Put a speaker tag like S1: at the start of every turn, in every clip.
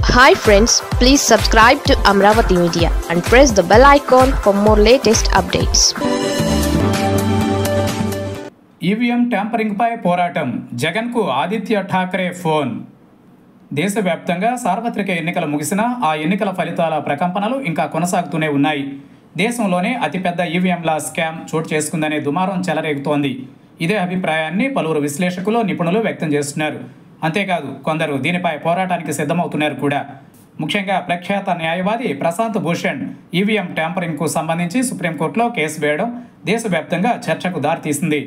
S1: Hi friends, please subscribe to Amravati Media and press the bell icon for more latest updates.
S2: EVM ట్యాంపరింగ్పై పోరాటం, జగన్కు Aditya Thackeray phone. దేశవ్యాప్తంగా సార్వత్రిక ఎన్నికలు ముగిసినా ఆ ఎన్నికల ఫలితాల ప్రకంపనలు ఇంకా కొనసాగుతూనే ఉన్నాయి. దేశంలోనే అతిపెద్ద ఈవీఎంల స్కామ్ చోటు చేసుకుందనే దుమారం చెలరేగుతోంది. ఇదే అభిప్రాయాన్ని పలువురు విశ్లేషకులు, నిపుణులు వ్యక్తం చేస్తున్నారు. అంతేకాదు, కొందరు దీనిపై పోరాటానికి సిద్ధమవుతున్నారు కూడా. ముఖ్యంగా ప్రఖ్యాత న్యాయవాది ప్రశాంత్ భూషణ్ ఈవీఎం ట్యాంపరింగ్కు సంబంధించి సుప్రీంకోర్టులో కేసు వేయడం దేశవ్యాప్తంగా చర్చకు దారితీసింది.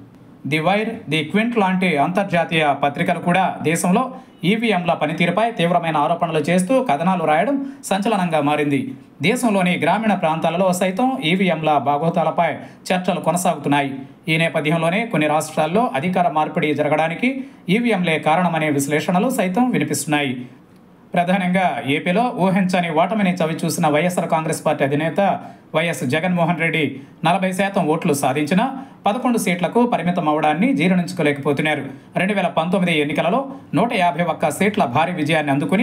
S2: ది వైర్, ది క్వింట్ లాంటి అంతర్జాతీయ పత్రికలు కూడా దేశంలో ఈవీఎంల పనితీరుపై తీవ్రమైన ఆరోపణలు చేస్తూ కథనాలు రాయడం సంచలనంగా మారింది. దేశంలోని గ్రామీణ ప్రాంతాలలో సైతం ఈవీఎంల బాగోతాలపై చర్చలు కొనసాగుతున్నాయి. ఈ నేపథ్యంలోనే కొన్ని రాష్ట్రాల్లో అధికార మార్పిడి జరగడానికి ఈవీఎంలే కారణమనే విశ్లేషణలు సైతం వినిపిస్తున్నాయి. ప్రధానంగా ఏపీలో ఊహించని ఓటమిని చవిచూసిన వైఎస్ఆర్ కాంగ్రెస్ పార్టీ అధినేత వైఎస్ జగన్మోహన్ రెడ్డి 40% ఓట్లు సాధించిన 11 సీట్లకు పరిమితం అవడాన్ని జీర్ణించుకోలేకపోతున్నారు. 2019 ఎన్నికలలో 151 సీట్ల భారీ విజయాన్ని అందుకుని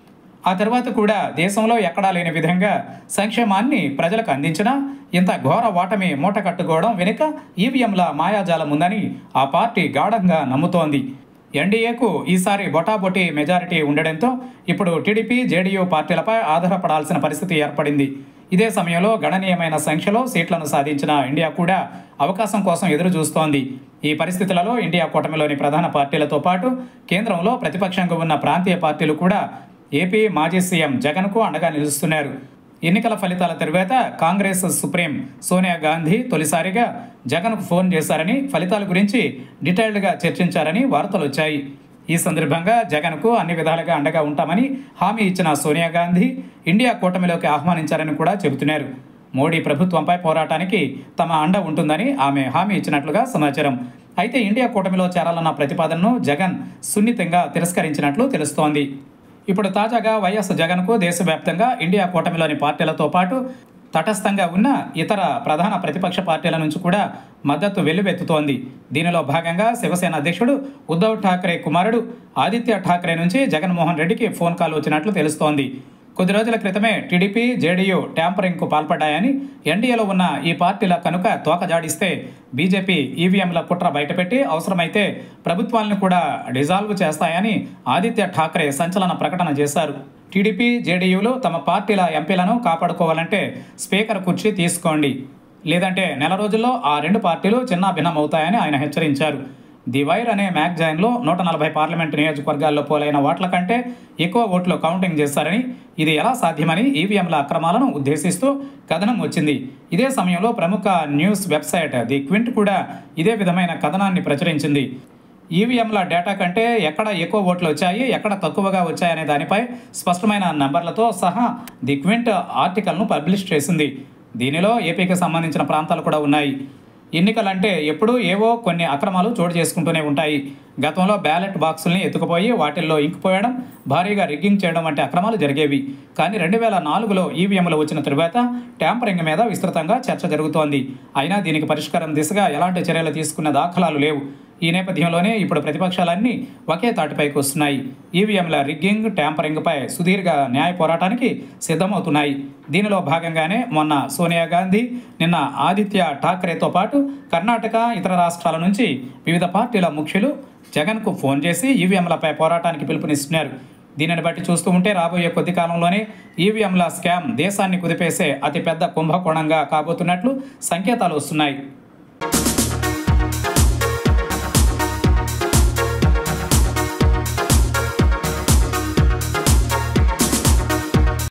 S2: ఆ తర్వాత కూడా దేశంలో ఎక్కడా లేని విధంగా సంక్షేమాన్ని ప్రజలకు అందించినా ఇంత ఘోర ఓటమి మూట కట్టుకోవడం వెనుక ఈవీఎంల మాయాజాలం ఉందని ఆ పార్టీ గాఢంగా నమ్ముతోంది. ఎన్డీఏకు ఈసారి బొటాబొటీ మెజారిటీ ఉండడంతో ఇప్పుడు టీడీపీ, జేడీయూ పార్టీలపై ఆధారపడాల్సిన పరిస్థితి ఏర్పడింది. ఇదే సమయంలో గణనీయమైన సంఖ్యలో సీట్లను సాధించిన ఇండియా కూడా అవకాశం కోసం ఎదురు చూస్తోంది. ఈ పరిస్థితులలో ఇండియా కూటమిలోని ప్రధాన పార్టీలతో పాటు కేంద్రంలో ప్రతిపక్షంగా ఉన్న ప్రాంతీయ పార్టీలు కూడా ఏపీ మాజీ సీఎం జగన్కు అండగా నిలుస్తున్నారు. ఎన్నికల ఫలితాల తరువాత కాంగ్రెస్ సుప్రీం సోనియా గాంధీ తొలిసారిగా జగన్కు ఫోన్ చేశారని, ఫలితాల గురించి డీటెయిల్డ్గా చర్చించారని వార్తలు వచ్చాయి. ఈ సందర్భంగా జగన్కు అన్ని విధాలుగా అండగా ఉంటామని హామీ ఇచ్చిన సోనియా గాంధీ ఇండియా కూటమిలోకి ఆహ్వానించారని కూడా చెబుతున్నారు. మోడీ ప్రభుత్వంపై పోరాటానికి తమ అండ ఉంటుందని ఆమె హామీ ఇచ్చినట్లుగా సమాచారం. అయితే ఇండియా కూటమిలో చేరాలన్న ప్రతిపాదనను జగన్ సున్నితంగా తిరస్కరించినట్లు తెలుస్తోంది. ఇప్పుడు తాజాగా వైఎస్ జగన్కు దేశవ్యాప్తంగా ఇండియా కూటమిలోని పార్టీలతో పాటు తటస్థంగా ఉన్న ఇతర ప్రధాన ప్రతిపక్ష పార్టీల నుంచి కూడా మద్దతు వెల్లువెత్తుతోంది. దీనిలో భాగంగా శివసేన అధ్యక్షుడు ఉద్ధవ్ ఠాక్రే కుమారుడు ఆదిత్య ఠాక్రే నుంచి జగన్మోహన్ రెడ్డికి ఫోన్ కాల్ వచ్చినట్లు తెలుస్తోంది. కొద్ది రోజుల క్రితమే టీడీపీ, జేడీయూ ట్యాంపరింగ్కు పాల్పడ్డాయని, ఎన్డీఏలో ఉన్న ఈ పార్టీల కనుక తోకజాడిస్తే బీజేపీ ఈవీఎంల కుట్ర బయటపెట్టి అవసరమైతే ప్రభుత్వాలను కూడా డిజాల్వ్ చేస్తాయని ఆదిత్య ఠాక్రే సంచలన ప్రకటన చేశారు. టీడీపీ, జేడీయూలు తమ పార్టీల ఎంపీలను కాపాడుకోవాలంటే స్పీకర్ కుర్చీ తీసుకోండి, లేదంటే నెల రోజుల్లో ఆ రెండు పార్టీలు చిన్నాభిన్నమవుతాయని ఆయన హెచ్చరించారు. ది వైర్ అనే మ్యాగజైన్లో 140 పార్లమెంటు నియోజకవర్గాల్లో పోలైన ఓట్ల కంటే ఎక్కువ ఓట్లు కౌంటింగ్ చేశారని, ఇది ఎలా సాధ్యమని ఈవీఎంల అక్రమాలను ఉద్దేశిస్తూ కథనం వచ్చింది. ఇదే సమయంలో ప్రముఖ న్యూస్ వెబ్సైట్ ది క్వింట్ కూడా ఇదే విధమైన కథనాన్ని ప్రచురించింది. ఈవీఎంల డేటా కంటే ఎక్కడ ఎక్కువ ఓట్లు వచ్చాయి, ఎక్కడ తక్కువగా వచ్చాయనే దానిపై స్పష్టమైన నంబర్లతో సహా ది క్వింట్ ఆర్టికల్ను పబ్లిష్ చేసింది. దీనిలో ఏపీకి సంబంధించిన ప్రాంతాలు కూడా ఉన్నాయి. ఎన్నికలంటే ఎప్పుడూ ఏవో కొన్ని అక్రమాలు చోటు చేసుకుంటూనే ఉంటాయి. గతంలో బ్యాలెట్ బాక్సుల్ని ఎత్తుకుపోయి వాటిల్లో ఇంకిపోయడం, భారీగా రిగ్గింగ్ చేయడం వంటి అక్రమాలు జరిగేవి. కానీ 2004లో ఈవీఎంలు వచ్చిన తరువాత ట్యాంపరింగ్ మీద విస్తృతంగా చర్చ జరుగుతోంది. అయినా దీనికి పరిష్కారం దిశగా ఎలాంటి చర్యలు తీసుకున్న దాఖలాలు లేవు. ఈ నేపథ్యంలోనే ఇప్పుడు ప్రతిపక్షాలన్నీ ఒకే తాటిపైకి వస్తున్నాయి. ఈవీఎంల రిగ్గింగ్, ట్యాంపరింగ్పై సుదీర్ఘ న్యాయ పోరాటానికి సిద్ధమవుతున్నాయి. దీనిలో భాగంగానే మొన్న సోనియా గాంధీ, నిన్న ఆదిత్య ఠాక్రేతో పాటు కర్ణాటక, ఇతర రాష్ట్రాల నుంచి వివిధ పార్టీల ముఖ్యులు జగన్కు ఫోన్ చేసి ఈవీఎంలపై పోరాటానికి పిలుపునిస్తున్నారు. దీనిని బట్టి చూస్తూ ఉంటే రాబోయే కొద్ది కాలంలోనే ఈవీఎంల స్కామ్ దేశాన్ని కుదిపేసే అతిపెద్ద కుంభకోణంగా కాబోతున్నట్లు సంకేతాలు వస్తున్నాయి.